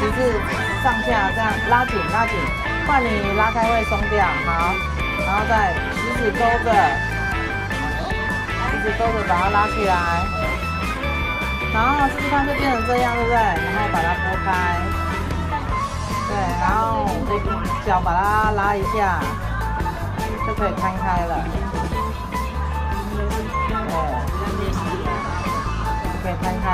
十字上下这样拉紧拉紧，不然你拉开会松掉。好，然后再食指勾着，食指勾着把它拉起来，然后试试看就变成这样，对不对？然后把它拨开，对，然后脚把它拉一下，就可以摊开了。对，可以摊开